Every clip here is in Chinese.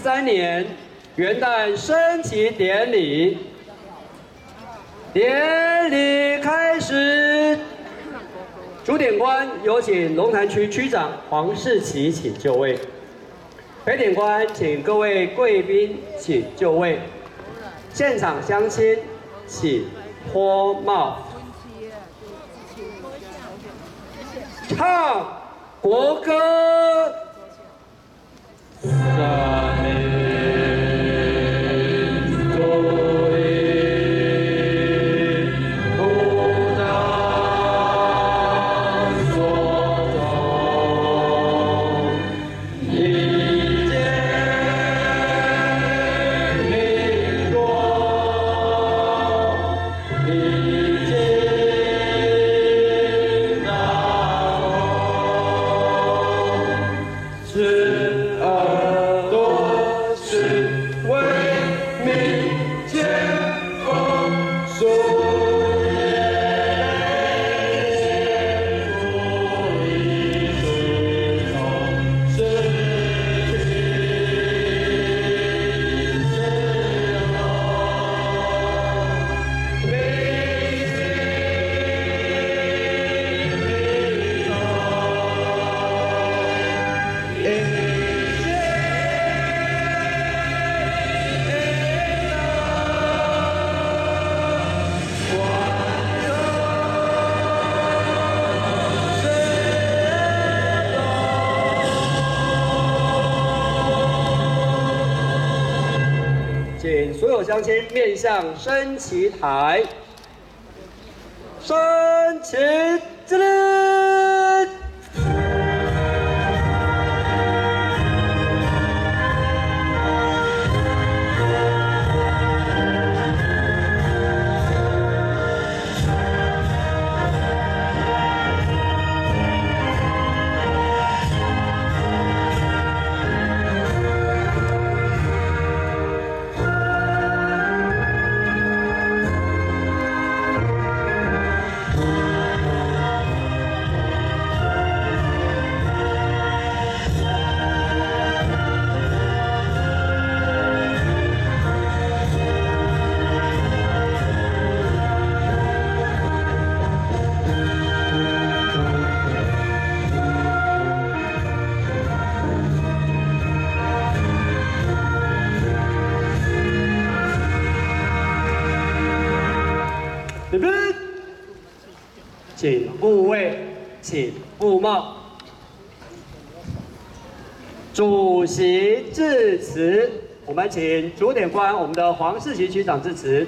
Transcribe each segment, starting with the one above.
2013年元旦升旗典礼，典礼开始。主典官有请龙潭区区长黄世奇请就位，陪典官请各位贵宾请就位，现场乡亲请脱帽，唱国歌。 请所有乡亲面向升旗台，升旗敬礼。礼宾，请部位，请布帽。主席致辞，我们请主典官我们的黄世奇区长致辞。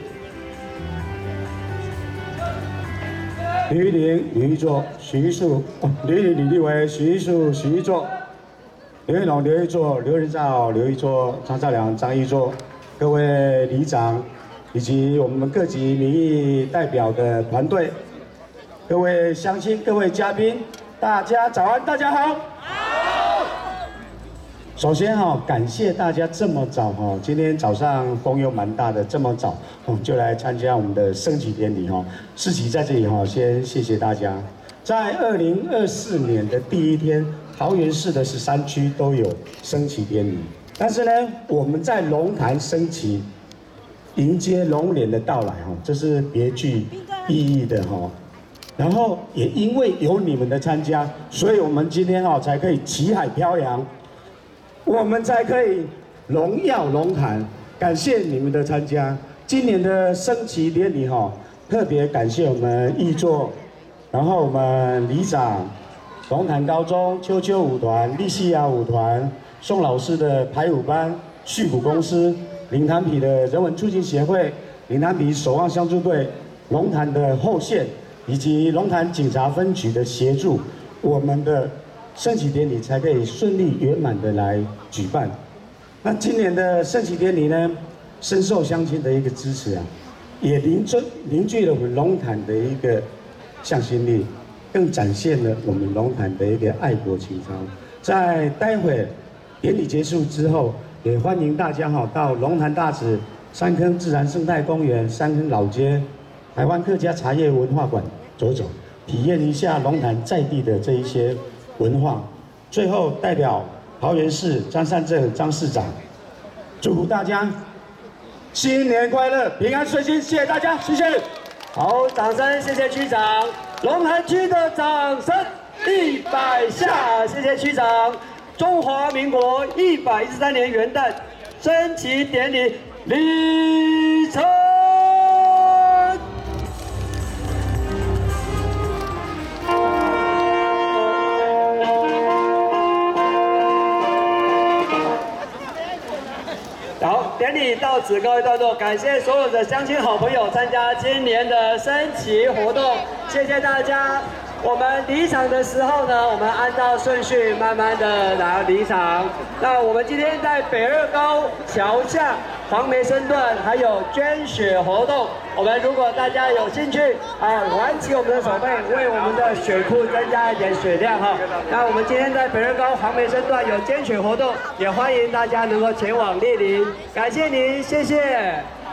吕玉玲、吕玉作、许玉树、吕玉玲、吕立维、许玉树、许玉作、刘玉龙、刘玉作、刘仁照、刘玉作、张兆良、张玉作，各位里长。 以及我们各级民意代表的团队，各位乡亲、各位嘉宾，大家早安，大家好。好。首先感谢大家这么早今天早上风又蛮大的，这么早就来参加我们的升旗典礼世奇在这里先谢谢大家。在2024年的第一天，桃园市的13区都有升旗典礼，但是呢，我们在龙潭升旗。 迎接龙年的到来这是别具意义的然后也因为有你们的参加，所以我们今天才可以旗海飘扬，我们才可以荣耀龙潭。感谢你们的参加。今年的升旗典礼特别感谢我们义作，然后我们里长、龙潭高中秋秋舞团、利西亚舞团、宋老师的排舞班、旭谷公司。 林潭皮的人文促进协会、林潭皮守望相助队、龙潭的后线以及龙潭警察分局的协助，我们的升旗典礼才可以顺利圆满的来举办。那今年的升旗典礼呢，深受乡亲的一个支持也凝聚了我们龙潭的一个向心力，更展现了我们龙潭的一个爱国情操。在待会典礼结束之后。 也欢迎大家到龙潭大池山坑自然生态公园、山坑老街、台湾客家茶叶文化馆走走，体验一下龙潭在地的这一些文化。最后，代表桃园市张善政张市长， 祝大家新年快乐，平安顺心，谢谢大家，谢谢。 好，掌声，谢谢区长。龙潭区的掌声100下，谢谢区长。中华民国113年元旦升旗典礼礼成。好，典礼到此告一段落，感谢所有的乡亲好朋友参加今年的升旗活动，谢谢大家。我们离场的时候呢，我们按照顺序慢慢的来离场。那我们今天在北二高桥下黄梅生段还有捐血活动，我们如果大家有兴趣挽起我们的手背，为我们的血库增加一点血量哈。那我们今天在北二高黄梅生段有捐血活动，也欢迎大家能够前往莅临，感谢您，谢谢。